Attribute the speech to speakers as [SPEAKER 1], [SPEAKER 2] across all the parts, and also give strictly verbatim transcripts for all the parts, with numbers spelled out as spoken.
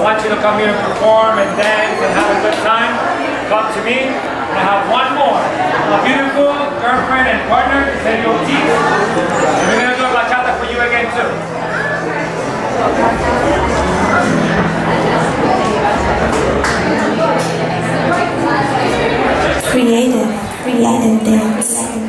[SPEAKER 1] want you to come here and perform and dance and have a good time. Come to me. And I have one more. A beautiful girlfriend and partner, Sergio Ortiz. And we're going to do a bachata for you again too.
[SPEAKER 2] Creative, creative dance.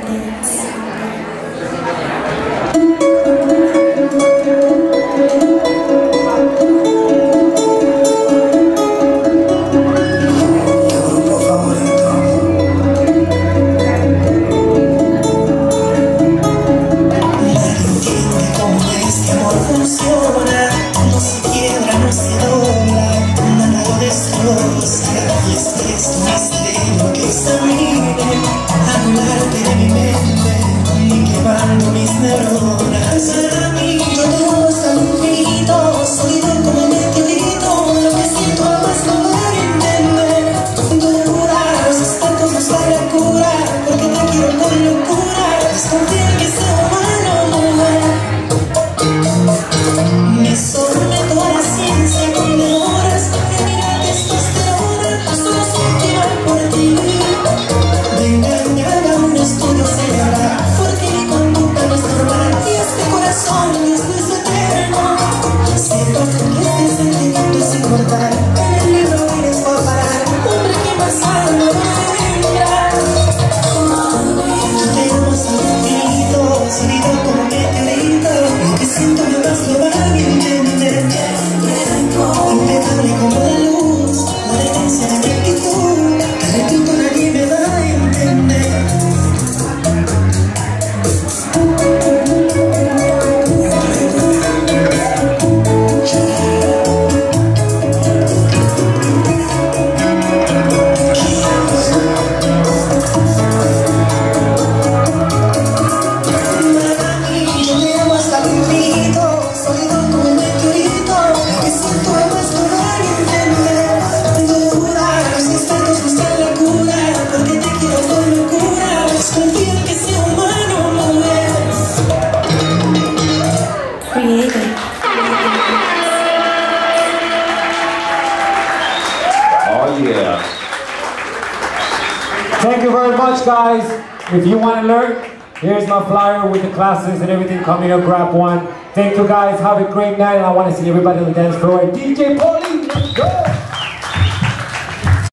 [SPEAKER 3] No se quiebra, no se dobla, nada lo destroza. Y este es un misterio que examine, anularte de mi mente y quemando mis neuronas. Para mí yo te amo hasta el infinito, sólido como el meteorito. Lo que siento jamás lo van a entender. Punto de curar, los expertos nos van a curar, porque te quiero con locura. Desconfía que sea humano, mujer. Me someto a la ciencia con demoras, de mirar testosterona, solo sentirá por ti. De engañar a un estudio cerebral, porque mi conducta no es normal. Y este corazón Dios no es eterno. Sepa que este sentimiento es inmortal. En el libro vienes por parar, hombre que más alma vendrá. Yo te amo hasta el infinito, sólido como meteorito. Lo que siento jamás lo va a entender. Impecable como la luz, la demencia de mi actitud, que repito nadie me va a entender.
[SPEAKER 1] Oh yeah. Thank you very much, guys. If you want to learn, here's my flyer with the classes and everything coming up. Grab one. Thank you, guys. Have a great night. And I want to see everybody on the dance floor. D J Paulie, let's go.